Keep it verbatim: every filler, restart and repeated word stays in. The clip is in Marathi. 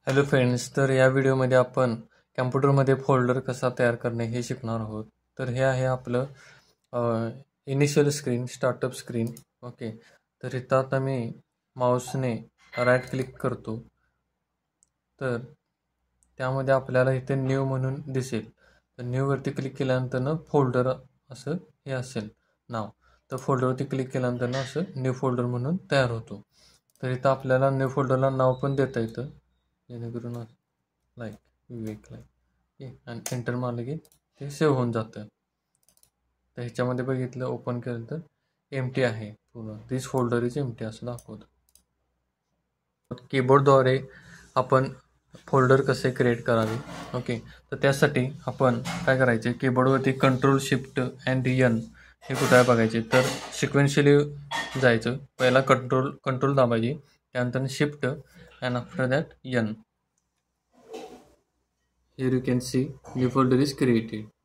हॅलो फ्रेंड्स, तर या व्हिडिओमध्ये आपण कॅम्प्युटरमध्ये फोल्डर कसा तयार करणे हे शिकणार आहोत. तर हे आहे आपलं initial screen, startup screen. Okay, तर इथं आता मी माऊसने राईट क्लिक करतो. तर त्यामध्ये आपल्याला इथे न्यू म्हणून दिसेल. तर न्यूवरती क्लिक केल्यानंतर फोल्डर असं हे असेल नाव. तर फोल्डरवरती क्लिक केल्यानंतर असं न्यू फोल्डर म्हणून तयार होतो. तर इथं आपल्याला न्यू फोल्डरला नाव पण देता येतं, जेणेकरून लाईक विवेक लाईक आणि एंटर मारलं की ते सेव्ह होऊन जातं. तर ह्याच्यामध्ये बघितलं, ओपन केलं तर एम्प्टी आहे पूर्ण. दिस फोल्डर इज एम्प्टी असं दाखवतं. कीबोर्डद्वारे आपण फोल्डर कसे क्रिएट करावे. ओके, तर त्यासाठी आपण काय करायचे, कीबोर्डवरती कंट्रोल शिफ्ट अँड एन हे कुठे बघायचे. तर सिक्वेन्शियली जायचं. पहिला कंट्रोल कंट्रोल दाबायची, त्यानंतर shift and after that N. Here you can see new folder is created.